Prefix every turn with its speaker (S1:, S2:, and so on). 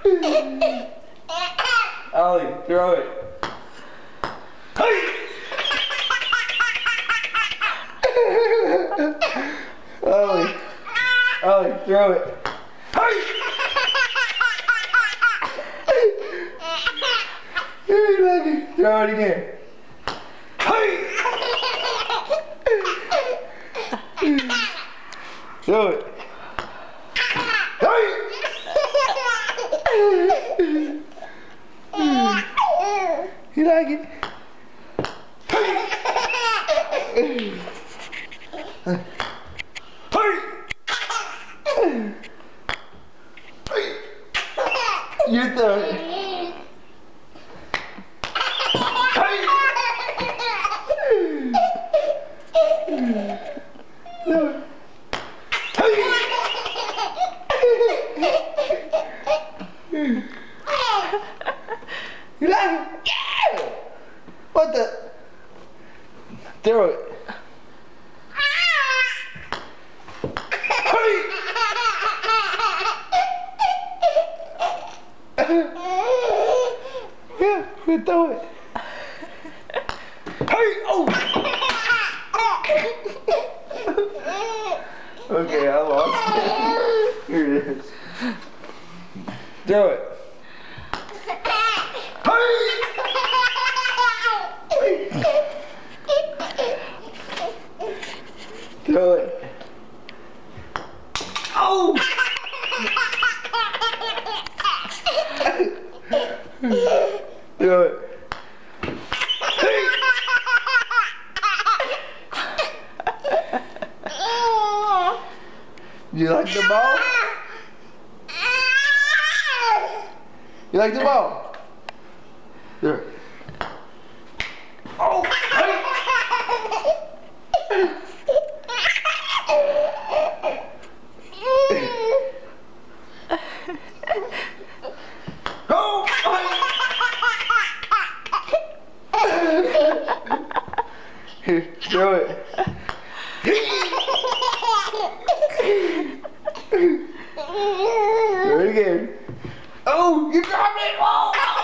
S1: Ollie, throw it. Hey! Ollie, throw it. Hey! Throw it again. Hey! Throw it. Hey! You like it? Hey! You throw it. You like it? Yeah! What the? Throw it. Yeah, we throw it. Hey! Oh! Okay, I lost it. Here it is. Throw it. Hey! Throw it. Oh! Throw it. Hey! You like the ball? You like the ball? There. Oh! Hey! Oh! Here, throw it. Do it again. Oh, you dropped it! Oh!